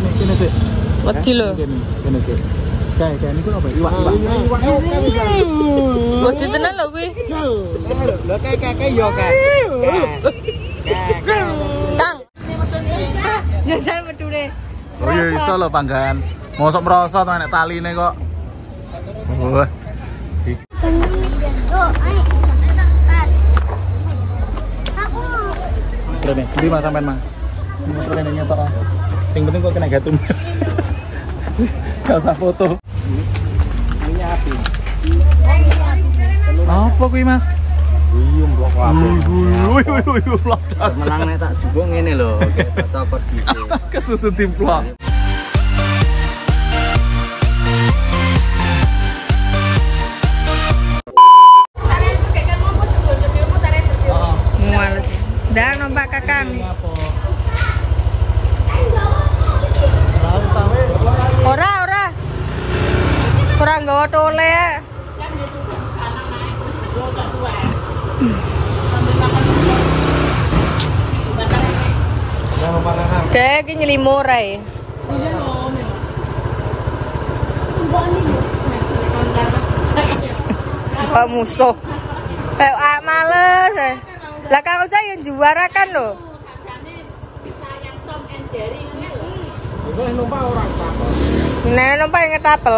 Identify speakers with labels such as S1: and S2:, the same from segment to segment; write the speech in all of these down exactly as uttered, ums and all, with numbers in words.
S1: kene kene sih.
S2: Wedi lho.
S1: Kene kene sih. Kayak kayak niku apa? Iwak iwak. Iwak oke bisa.
S2: Wedi tenan lho kuwi.
S3: Lho kayak kayak yo kayak.
S2: Kang. Jajal medune.
S1: Oh iya iso lho panggan. Mosok merosot nek taline kok. Wah.
S4: Oh, ayo.
S1: Rene, ndi Mas sampean, Mang? Mas Rene nyetok. Sing penting kok kena gatum. Gak usah foto.
S3: Ini api.
S1: Apa kuwi, Mas?
S3: Buyung kok apa?
S1: Wih wih wih wih
S3: Menang nek tak jupuk ngene lho, kayak copot gitu.
S1: Kesusu timplok.
S2: Mual. Dah numpak Kakang. Ora ora. Ora nggawa tole ya. Kayak iki nyelimo ora ya. Pak musuh. Eh ah, males. Eh. Lah Kang Uca yang juara kan lho.
S3: Boleh numpak orang tapel.
S2: Nah, numpak yang ngetapel.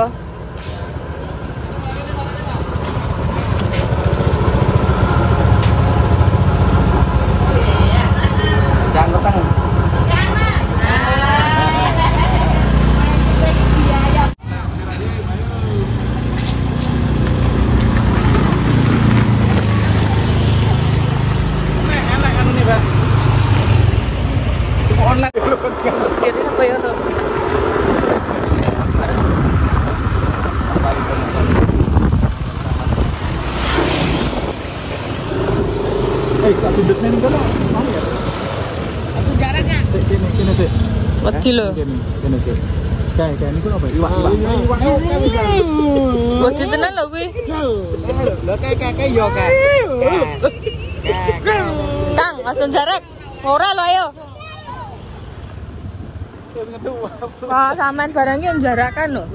S3: Jangan ketang.
S2: Jadi apa ya?
S1: Eh, tak duduk nih kan? Mau ya?
S2: Aku jaraknya.
S1: Kene kene sih.
S2: Wedi lho.
S1: Kene kene sih. Kayak kayak niku apa? Iwak iwak. Iwak oke bisa.
S2: Wedi tenan lho kuwi.
S3: Lho kayak kayak yo kayak.
S2: Kang, langsung jarak. Ora lho ayo. Wah, sampean barangnya jarakan lho.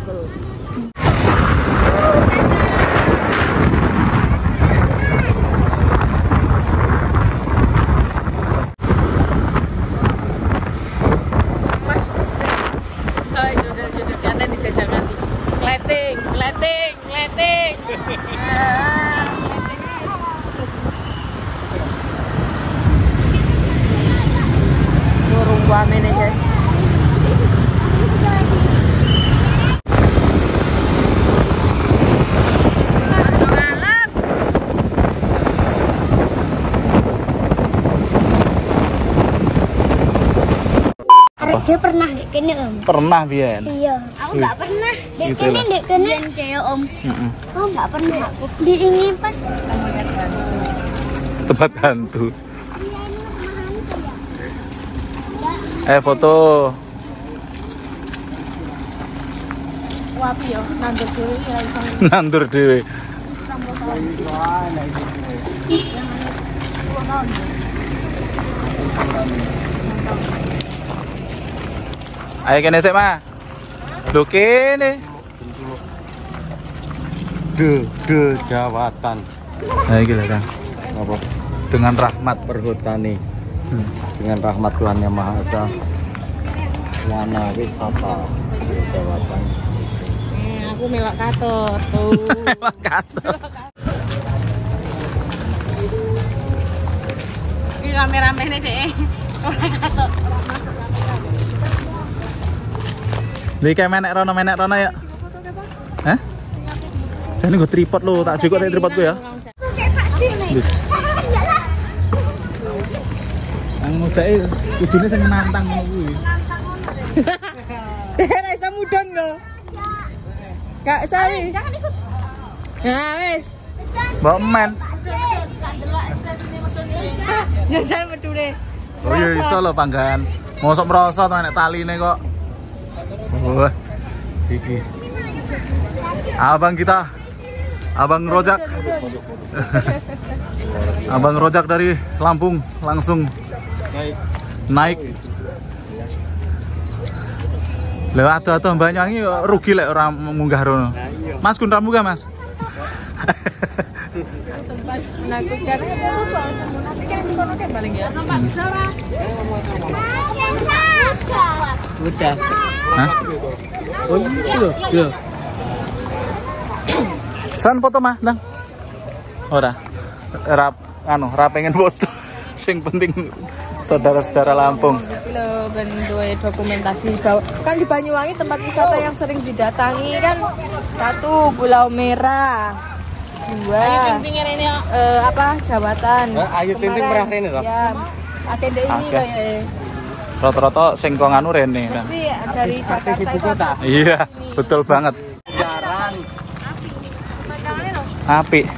S2: Mas. Oh, jodoh jodoh kata dijajal kali. Kleting, kleting, kleting. Ah, kleting. Burung buame nih, guys.
S4: Dia pernah dek kene om.
S1: Pernah Bian.
S4: Iya. Aku nggak pernah. Dek
S1: Gitu
S4: kene
S1: lah.
S4: dek kene kayak om.
S1: Heeh.
S4: Oh nggak pernah aku. Diingin pas.
S1: Tempat hantu. Eh foto.
S2: Wapi yo, nandur dhewe ya iso.
S1: Nandur dhewe. Ayo kene sik, Mas. Lho kene.
S3: De de jawatan.
S1: Nah iki lho, Kang.
S3: Apa?
S1: Dengan rahmat
S3: Perhutani.
S1: Hmm.
S3: Dengan rahmat Tuhan Yang Maha Esa. Wana wisata jawatan.
S2: Eh, aku melok katut tuh.
S1: Katut.
S2: Iki rame-ramene deh. Ora katut.
S1: Iki kayak menek rono menek rono ya. Hah? Jane nggo tripod lho, tak jukuk nek tripodku ya. Ang ngocake kudune sing nantang ngono kuwi.
S2: Ora iso mudhun lho. Gak sawi. Jangan ikut. Nah, wis.
S1: Mbok men.
S2: Jajal medune.
S1: Oh iya iso lho panggan. Mosok merosot nek taline kok. Wah. Iki. Abang kita. Abang Rojak. Abang Rojak dari Lampung langsung naik. Lho ado-ado Banyuwangi rugi lek ora munggah rono. Mas kun ra munggah, Mas.
S2: Tempat menakutkan tapi kan di kono kan paling ya.
S3: Udah.
S1: Hah?
S3: Oh iya loh. Iya.
S1: San foto mah, Nang. Ora. Ora anu, ora pengen foto. Sing penting saudara-saudara Lampung.
S2: Iki lho ben duwe dokumentasi bahwa kan di Banyuwangi tempat wisata yang sering didatangi kan satu Pulau Merah. Dua. Eh apa? Jabatan.
S3: Ayu Tinting merah rene to?
S2: Ya. Agenda ini
S1: Oke.
S2: kayak
S1: Rata-rata sing kok nganu rene. Nang.
S2: pasti dari Jakarta itu.
S1: Iya, betul banget.
S3: Jarang.
S1: Apik.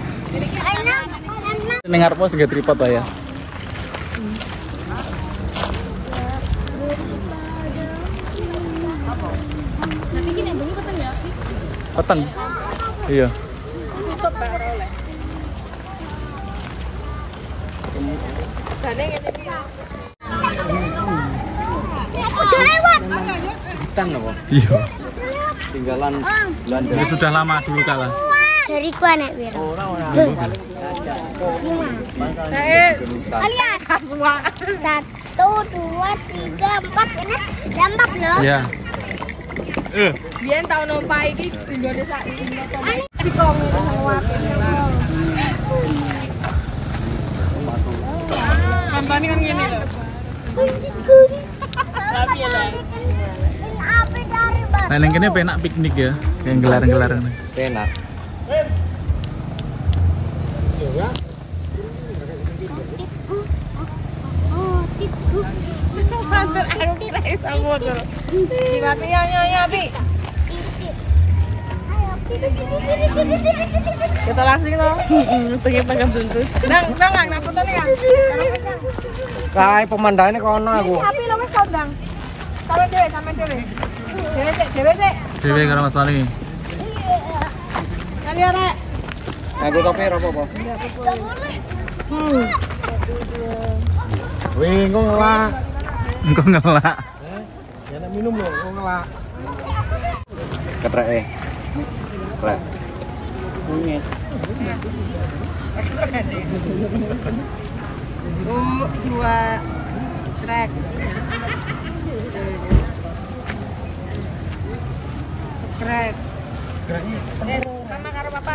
S1: Ning ngarepmu sing tripod wae ya. Peteng. Iya.
S2: Tutup Pak oleh. Jane ngene iki.
S4: Udah lewat.
S3: Hitam apa?
S1: Iya.
S3: Tinggalan Belanda.
S1: Ya sudah lama dulu kalah.
S4: Dari ku anak Wiro. Kalian.
S2: Kaswa.
S4: Satu, dua, tiga, empat. Ini dampak loh.
S1: Iya. Eh,
S2: Biyen tau numpak iki dinggone saiki. Si kong lewat. Kampanye kan ngene lho. Tapi lho.
S4: Api dari bawah.
S1: nah ning kene penak piknik ya, kayak gelar-gelar ngene.
S3: Enak.
S2: Di Papi ya ya ya Pi. Kita langsung loh. Pengen pegang bungkus. Nang nang nang foto nih ya.
S3: Kae pemandangannya kono aku.
S2: Tapi lo wis sondang. Sampe dhewe, sampe dhewe. Dhewe sik, dhewe sik.
S1: Dewe karo Mas Lali.
S2: Kali arek.
S3: Aku topi ora apa-apa. Wih, engko ngelak.
S1: Engko ngelak.
S3: Ya nek minum lho, engko ngelak. Ketreke. Klek. Monyet.
S2: Oh, dua trek. Trek. Eh, sama karo papa.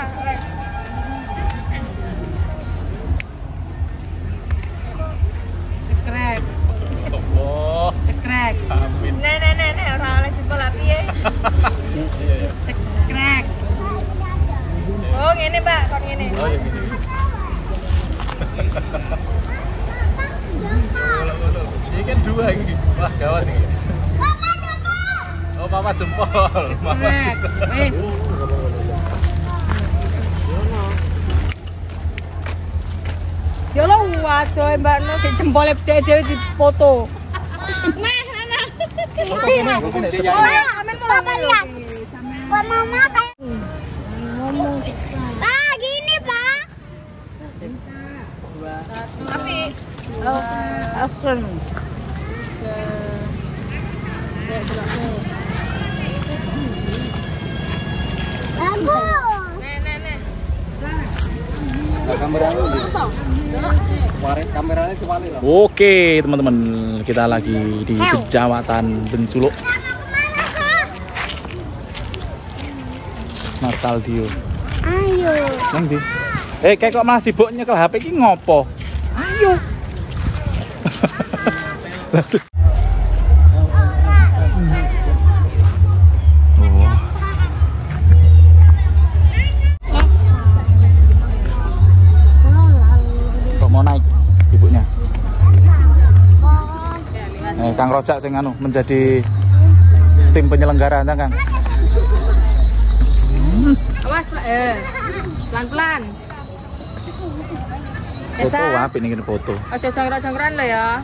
S2: Cekrek.
S1: Oh,
S2: Cekrek.
S1: amin.
S2: Nek nek nek nek ora oleh jempol api ya. Cekrek. Oh, ngene, Pak, kok ngene.
S1: Oh, ya gini. Ini kan dua ini. Wah, gawat ini. Oh, Mama jempol. Mama
S2: Cekrek. Wis. Ya lo waduh Mbak No di jempolnya dhewe di foto. Nah, nah, nah.
S4: Papa lihat. Kok mama kayak ngomong. Pak, gini, Pak.
S2: Tapi
S3: Asen.
S4: Bagus.
S2: nek nek nek.
S3: Nah, kameranya di. Kemarin kameranya kembali loh.
S1: Oke, teman-teman, kita lagi di Kecamatan Benculuk. Nostalgia.
S4: Ayo.
S1: Nang ndi? Eh, kayak kok malah sibuk nyekel H P iki ngopo? Ayo. Kok mau naik ibunya? Eh, Kang Rojak sing anu menjadi tim penyelenggara nang Kang.
S2: Awas, Pak. Eh. Pelan-pelan.
S1: Foto apik ning kene foto.
S2: Aja jangkrak-jangkran lah ya.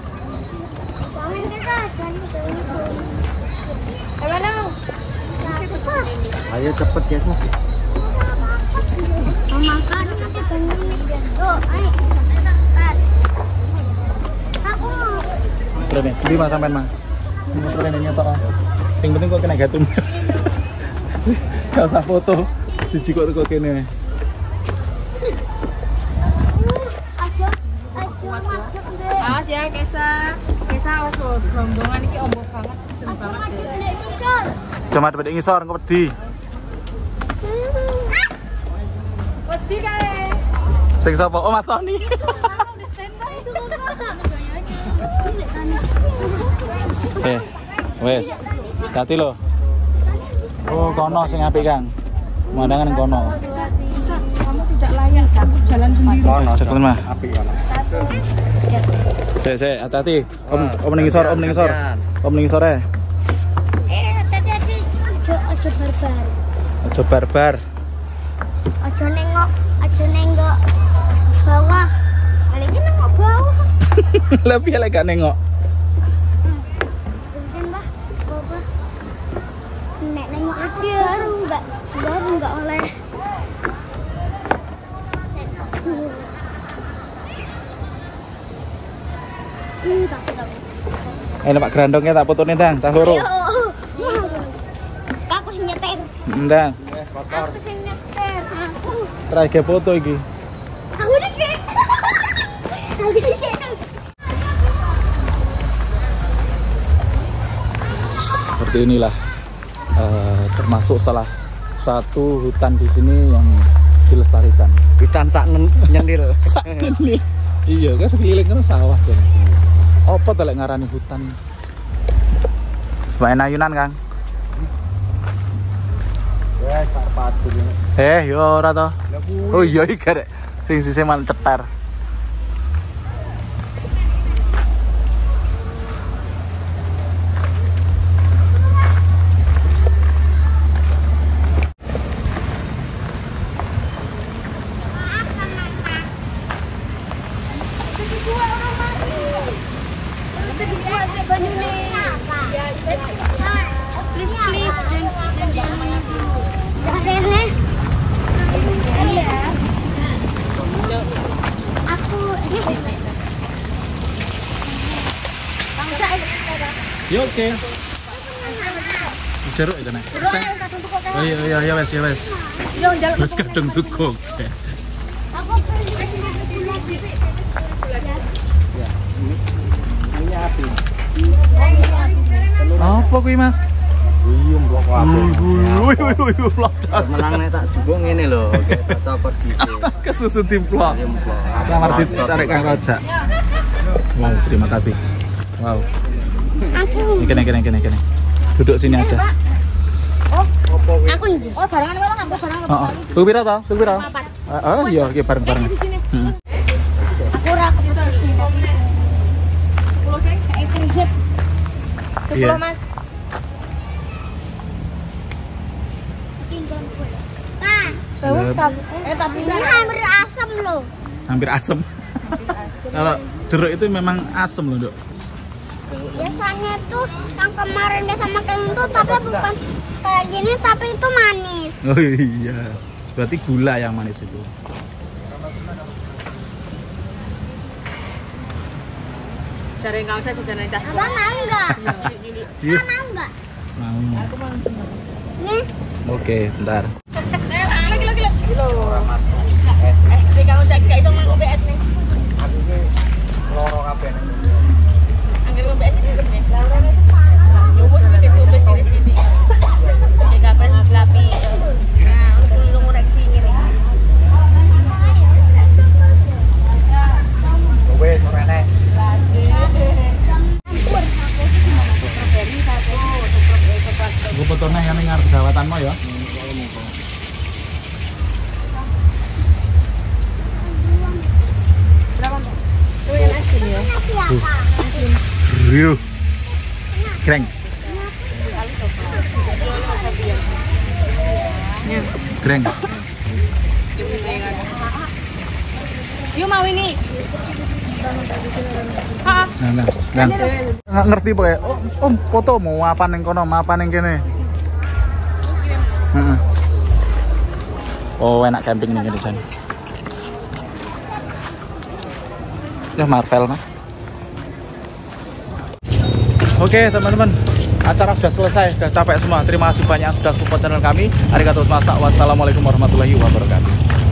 S3: Ayo cepet ya tuh.
S4: Mama kan nanti bangun. Tuh, ayo. Aku mau.
S1: Berapa? Beli Mas sampean, Mang. Mas rene nyetok. Yang penting kok kena gatum. Gak usah foto. Jijik kok kok kene.
S4: Aja, aja madep deh.
S2: Awas ya Kesa. Kesa awas loh, rombongan ini ombok banget.
S4: Aja madep deh ngisor.
S1: Cuma bedek ngisor engko wedi.
S2: Wedi kae.
S1: Sing sapa? Oh Mas Tony.
S4: Udah standby itu Bapak.
S1: Eh, wes. Hati lo. Oh, kono sing apik, Kang. Pemandangan kono.
S2: Kesa, kamu tidak layak jalan sendiri.
S3: Kono,
S1: Cekel mah.
S3: apik kono.
S1: Sik, sik, hati-hati. Om, om ning ngisor, om ning ngisor. Om ning ngisor e.
S4: Eh, hati-hati. Aja, aja barbar.
S1: Aja barbar.
S4: Aja nengok, aja nengok bawah. Lagi nengok bawah.
S1: Lebih lek gak nengok.
S4: Mungkin Mbah, bawah. Nek nengok aku baru enggak, baru enggak oleh. Hmm, takut takut.
S1: Eh, Pak Grandongnya tak fotone, Dang. Cah loro.
S4: Ayo. Aku nyetir.
S1: Ndang,
S4: Aku sing nyetir. Aku.
S1: terakhir foto iki.
S4: Aku dikit. Aku dikit.
S1: Seperti inilah eh, termasuk salah satu hutan di sini yang dilestarikan.
S3: Hutan sak nen- nyendil.
S1: Ini iya kan sekeliling kan sawah kan. Apa tuh lek ngarani hutan? Main ayunan, Kang.
S3: Wes tak padu ini.
S1: Eh, yo ora to. Oh iya iki arek sing sisih malah cetar.
S4: Please, please. Ini ya. Aku
S1: Ya oke. Jeruk itu nek. Oh iya iya ya wes ya wes. Wes kadung tuku. Oke.
S4: aku
S3: Ini api.
S1: Apa kuwi, Mas?
S3: Buyung blok wae.
S1: Wih wih wih pelacak.
S3: Menang nek tak jupuk ngene lho, kayak tak copot dhisik.
S1: Kesusu timplok.
S3: Timplok.
S1: Selamat ditarik Kang Rojak. Wow, terima kasih. Wow.
S4: aku
S1: Ini kene kene kene kene. Duduk sini aja.
S4: aku ini
S2: Oh, barangan malah ngambil barangan.
S1: Heeh. Tuku pira to? Tuku pira? Oh iya, iki bareng-bareng. Heeh.
S4: aku ora keputus nih
S2: Pulau sing
S4: keringet
S1: Iya.
S2: Mas.
S4: tinggal gue Pak
S2: Bagus kamu. Eh, tapi
S4: ini hampir asam loh
S1: Hampir asem. Kalau jeruk itu memang asem loh, Dok.
S4: biasanya tuh yang kemarin dia sama kayak itu tapi bukan kayak gini tapi itu manis
S1: Oh iya. Berarti gula yang manis itu.
S2: Cari enggak usah jajan tas.
S4: abang mau nggak
S1: Iya.
S4: mau nggak
S1: Mau.
S4: nih
S1: Oke, bentar.
S2: Lagi lagi lagi. Eh, sih kamu cek kayak itu mau B S nih.
S3: Aku ki loro kabeh nek.
S2: Angger B S ini nih. Yo wis gede B S di sini. Ya kapan ngelapi. Nah, untuk lu ngoreksi ngene.
S3: Wes ora enek.
S1: Gue fotonya yang ngarep jawatanmu ya.
S2: Tuh yang asin ya.
S4: siapa
S1: Riuh. Keren. Keren.
S2: Yuk mau ini. Hah?
S1: Nah, nah, nah. Nggak ngerti pokoknya. Oh, om, foto mau apa neng kono, mau apa neng kene. Heeh. Oh, enak camping nih di sana. Ya Marvel nah. Oke, teman-teman. acara sudah selesai, sudah capek semua. Terima kasih banyak sudah support channel kami. Arigatou gozaimasu. Wassalamualaikum warahmatullahi wabarakatuh.